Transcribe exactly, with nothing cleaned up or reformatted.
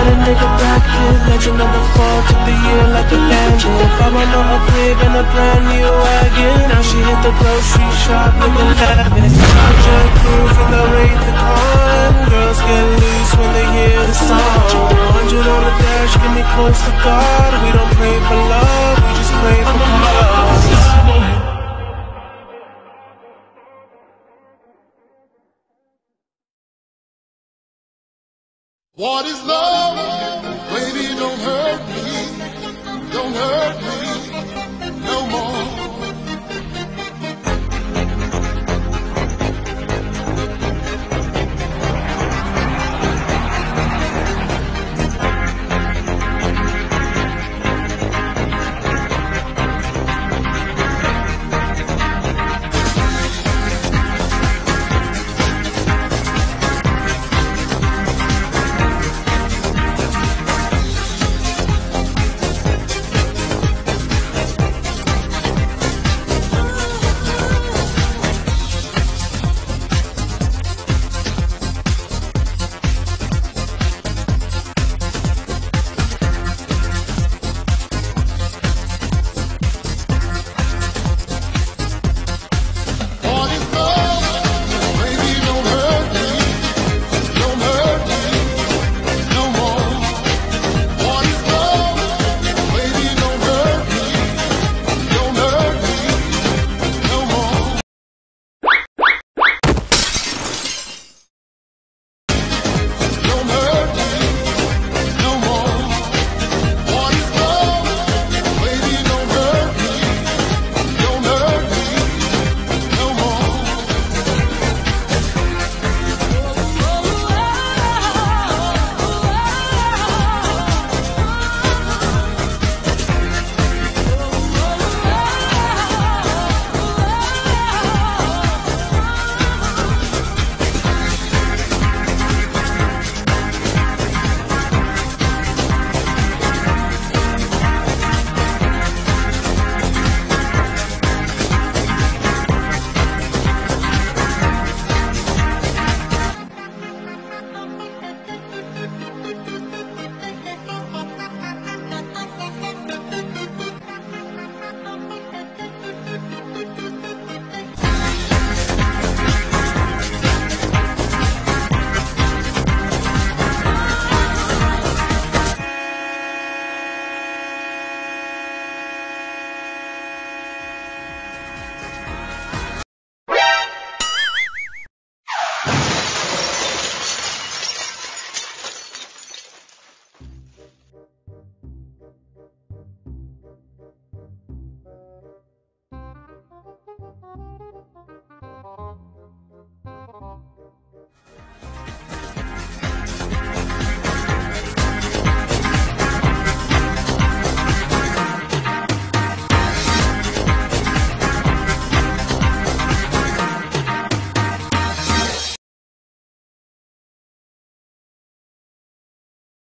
got a nigga back in, legend number four, took the year like a bandit. Pop on her crib and a brand new wagon. Now she hit the grocery shop looking lavish. Project crew from the rate the con. Girls get loose when they hear the song. Hundred on the dash, get me close to God. We don't pray for love, we just pray for cause. What is love? Baby, don't hurt me.